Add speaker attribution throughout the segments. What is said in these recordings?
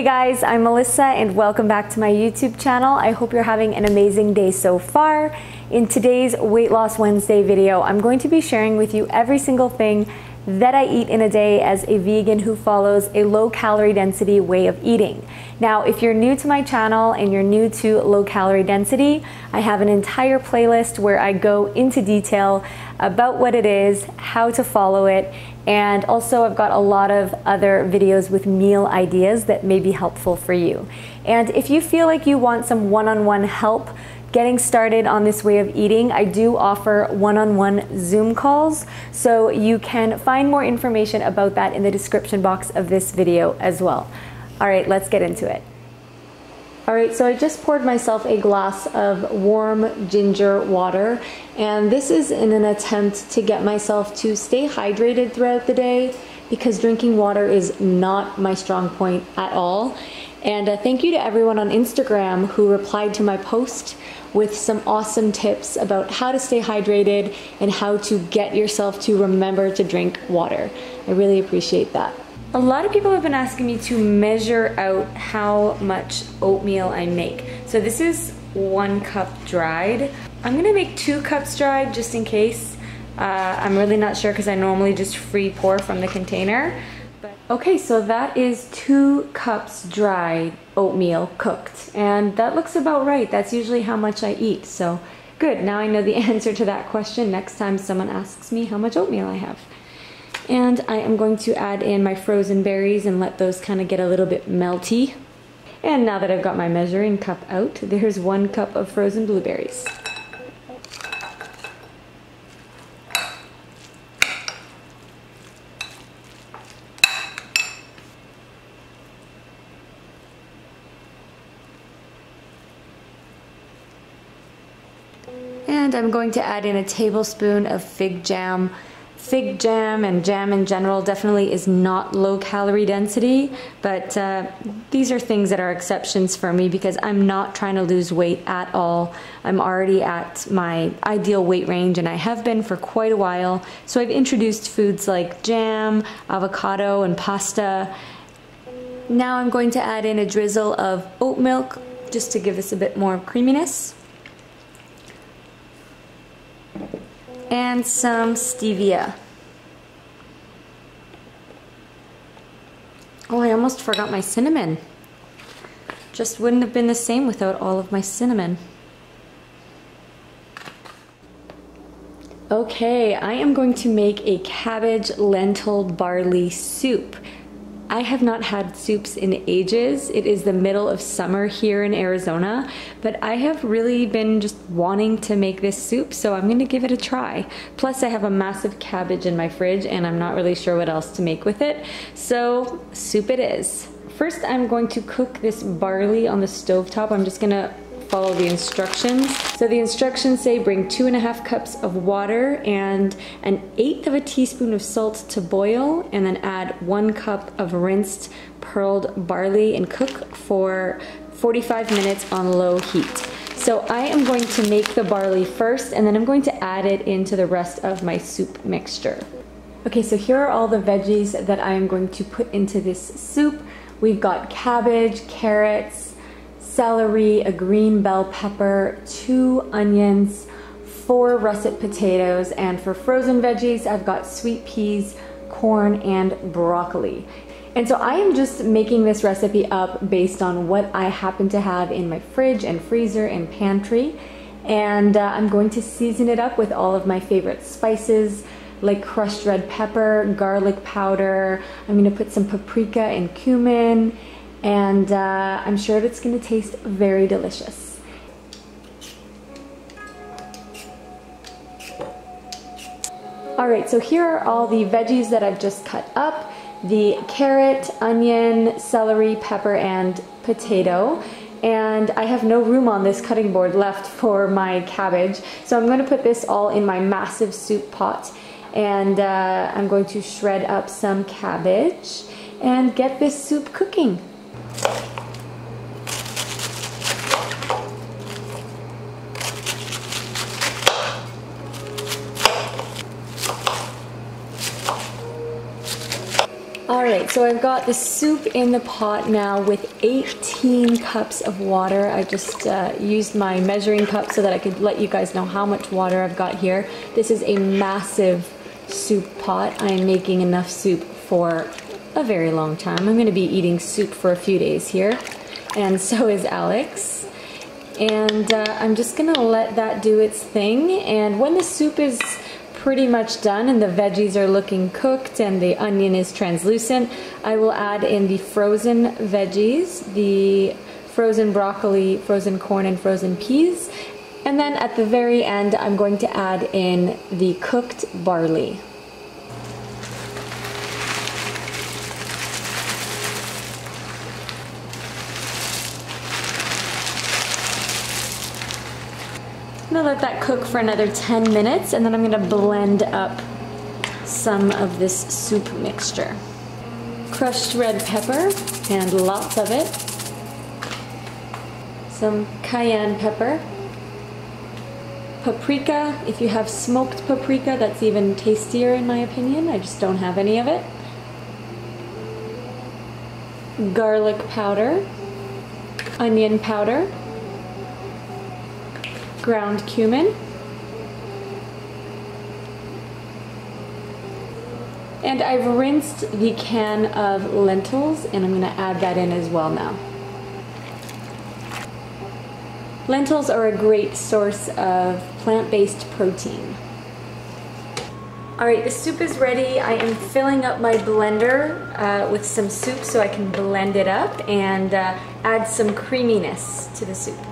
Speaker 1: Hey guys, I'm Melissa and welcome back to my YouTube channel. I hope you're having an amazing day so far. In today's Weight Loss Wednesday video, I'm going to be sharing with you every single thing that I eat in a day as a vegan who follows a low calorie density way of eating. Now, if you're new to my channel and you're new to low calorie density, I have an entire playlist where I go into detail about what it is, how to follow it, and also I've got a lot of other videos with meal ideas that may be helpful for you. And if you feel like you want some one-on-one help getting started on this way of eating, I do offer one-on-one Zoom calls, so you can find more information about that in the description box of this video as well. All right, let's get into it. All right, so I just poured myself a glass of warm ginger water, and this is in an attempt to get myself to stay hydrated throughout the day because drinking water is not my strong point at all. And thank you to everyone on Instagram who replied to my post with some awesome tips about how to stay hydrated and how to get yourself to remember to drink water. I really appreciate that. A lot of people have been asking me to measure out how much oatmeal I make. So this is 1 cup dried. I'm gonna make 2 cups dried just in case. I'm really not sure because I normally just free pour from the container. Okay, so that is 2 cups dried oatmeal cooked, and that looks about right. That's usually how much I eat, so good. Now I know the answer to that question next time someone asks me how much oatmeal I have. And I am going to add in my frozen berries and let those kind of get a little bit melty. And now that I've got my measuring cup out, there's 1 cup of frozen blueberries. And I'm going to add in a tablespoon of fig jam. Fig jam and jam in general definitely is not low calorie density, but these are things that are exceptions for me because I'm not trying to lose weight at all. I'm already at my ideal weight range and I have been for quite a while. So I've introduced foods like jam, avocado, and pasta. Now I'm going to add in a drizzle of oat milk just to give us a bit more creaminess. And some stevia. Oh, I almost forgot my cinnamon. Just wouldn't have been the same without all of my cinnamon. Okay, I am going to make a cabbage lentil barley soup. I have not had soups in ages. It is the middle of summer here in Arizona, but I have really been just wanting to make this soup, so I'm gonna give it a try. Plus I have a massive cabbage in my fridge and I'm not really sure what else to make with it, so soup it is. First I'm going to cook this barley on the stovetop. I'm just gonna follow the instructions. So the instructions say bring 2.5 cups of water and 1/8 of a teaspoon of salt to boil, and then add 1 cup of rinsed pearled barley and cook for 45 minutes on low heat. So I am going to make the barley first and then I'm going to add it into the rest of my soup mixture. Okay, so here are all the veggies that I am going to put into this soup. We've got cabbage, carrots, celery, a green bell pepper, 2 onions, 4 russet potatoes, and for frozen veggies, I've got sweet peas, corn, and broccoli. And so I am just making this recipe up based on what I happen to have in my fridge and freezer and pantry. And I'm going to season it up with all of my favorite spices, like crushed red pepper, garlic powder. I'm gonna put some paprika and cumin, and I'm sure it's gonna taste very delicious. All right, so here are all the veggies that I've just cut up: the carrot, onion, celery, pepper, and potato. And I have no room on this cutting board left for my cabbage, so I'm gonna put this all in my massive soup pot, and I'm going to shred up some cabbage and get this soup cooking. All right, so I've got the soup in the pot now with 18 cups of water. I just used my measuring cup so that I could let you guys know how much water I've got here. This is a massive soup pot. I am making enough soup for a very long time. I'm gonna be eating soup for a few days here, and so is Alex. And I'm just gonna let that do its thing, and when the soup is pretty much done and the veggies are looking cooked and the onion is translucent, I will add in the frozen veggies, the frozen broccoli, frozen corn, and frozen peas. And then at the very end, I'm going to add in the cooked barley. I'm gonna let that cook for another 10 minutes, and then I'm gonna blend up some of this soup mixture. Crushed red pepper, and lots of it. Some cayenne pepper. Paprika, if you have smoked paprika, that's even tastier in my opinion. I just don't have any of it. Garlic powder. Onion powder. Ground cumin, and I've rinsed the can of lentils, and I'm going to add that in as well now. Lentils are a great source of plant-based protein. Alright, the soup is ready. I am filling up my blender with some soup so I can blend it up and add some creaminess to the soup.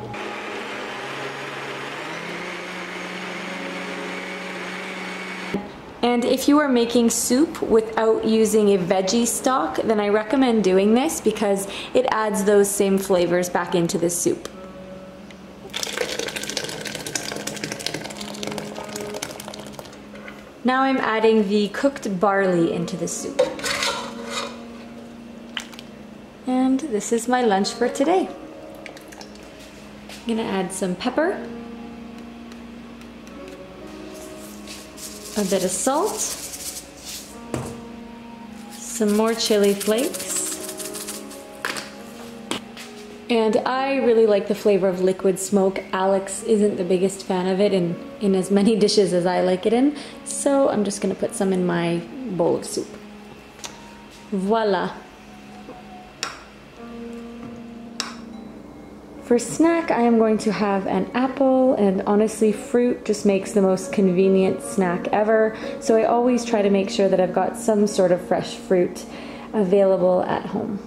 Speaker 1: And if you are making soup without using a veggie stock, then I recommend doing this because it adds those same flavors back into the soup. Now I'm adding the cooked barley into the soup. And this is my lunch for today. I'm gonna add some pepper. A bit of salt, some more chili flakes, and I really like the flavor of liquid smoke. Alex isn't the biggest fan of it in as many dishes as I like it in, so I'm just gonna put some in my bowl of soup. Voila! For snack, I am going to have an apple, and honestly, fruit just makes the most convenient snack ever. So I always try to make sure that I've got some sort of fresh fruit available at home.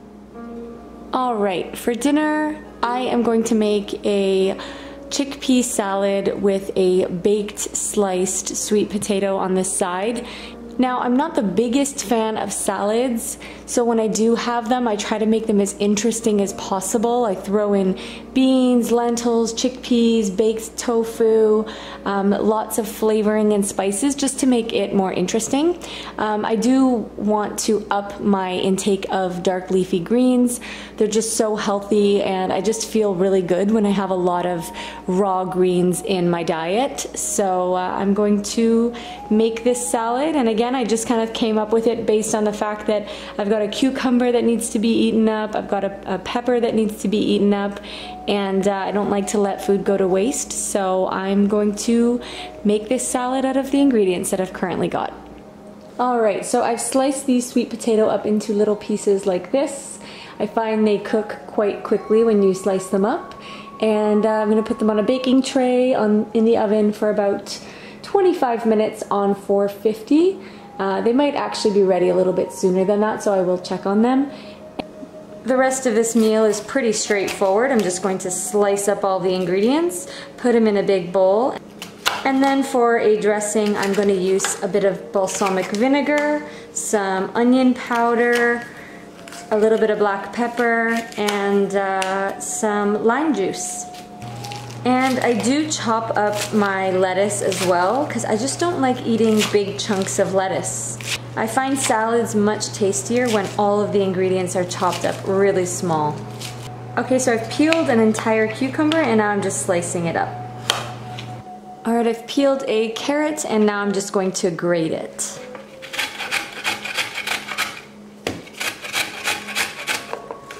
Speaker 1: All right, for dinner, I am going to make a chickpea salad with a baked sliced sweet potato on the side. Now, I'm not the biggest fan of salads, so when I do have them, I try to make them as interesting as possible. I throw in beans, lentils, chickpeas, baked tofu, lots of flavoring and spices just to make it more interesting. I do want to up my intake of dark leafy greens. They're just so healthy, and I just feel really good when I have a lot of raw greens in my diet. So I'm going to make this salad, and again, I just kind of came up with it based on the fact that I've got a cucumber that needs to be eaten up, I've got a pepper that needs to be eaten up, and I don't like to let food go to waste, so I'm going to make this salad out of the ingredients that I've currently got. Alright, so I've sliced these sweet potato up into little pieces like this. I find they cook quite quickly when you slice them up, and I'm going to put them on a baking tray in the oven for about 25 minutes on 450. They might actually be ready a little bit sooner than that, so I will check on them. The rest of this meal is pretty straightforward. I'm just going to slice up all the ingredients, put them in a big bowl, and then for a dressing, I'm going to use a bit of balsamic vinegar, some onion powder, a little bit of black pepper, and some lime juice. And I do chop up my lettuce as well, because I just don't like eating big chunks of lettuce. I find salads much tastier when all of the ingredients are chopped up really small. Okay, so I've peeled an entire cucumber and now I'm just slicing it up. Alright, I've peeled a carrot and now I'm just going to grate it.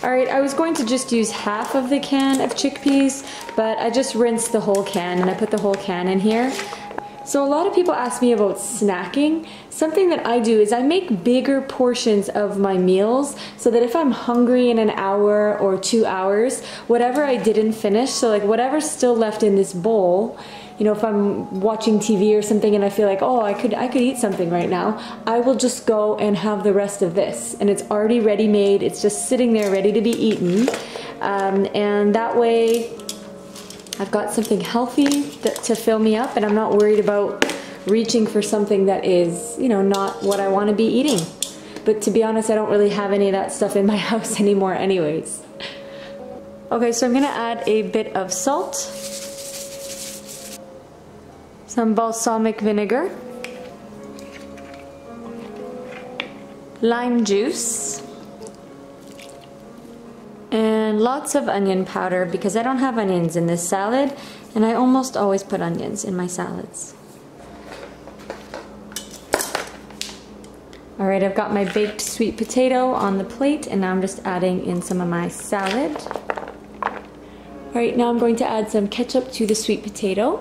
Speaker 1: Alright, I was going to just use half of the can of chickpeas, but I just rinsed the whole can and I put the whole can in here. So a lot of people ask me about snacking. Something that I do is I make bigger portions of my meals so that if I'm hungry in an hour or 2 hours, whatever I didn't finish, so like whatever's still left in this bowl, you know, if I'm watching TV or something and I feel like, oh, I could eat something right now, I will just go and have the rest of this. And it's already ready-made, it's just sitting there ready to be eaten. And that way, I've got something healthy to fill me up and I'm not worried about reaching for something that is, you know, not what I want to be eating. But to be honest, I don't really have any of that stuff in my house anymore anyways. Okay, so I'm gonna add a bit of salt, some balsamic vinegar, lime juice, and lots of onion powder because I don't have onions in this salad and I almost always put onions in my salads. Alright, I've got my baked sweet potato on the plate and now I'm just adding in some of my salad. Alright, now I'm going to add some ketchup to the sweet potato.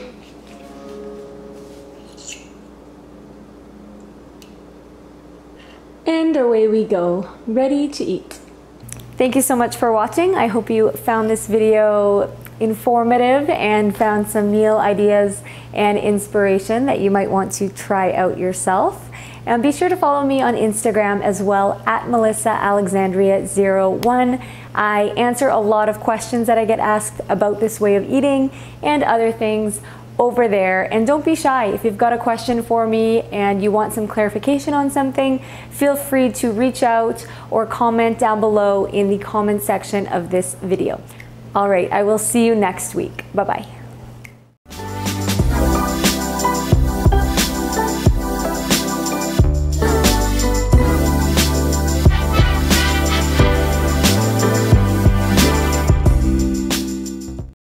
Speaker 1: And away we go, ready to eat. Thank you so much for watching. I hope you found this video informative and found some meal ideas and inspiration that you might want to try out yourself. And be sure to follow me on Instagram as well at MelissaAlexandria01. I answer a lot of questions that I get asked about this way of eating and other things over there. And don't be shy. If you've got a question for me and you want some clarification on something, feel free to reach out or comment down below in the comment section of this video. All right, I will see you next week. Bye-bye.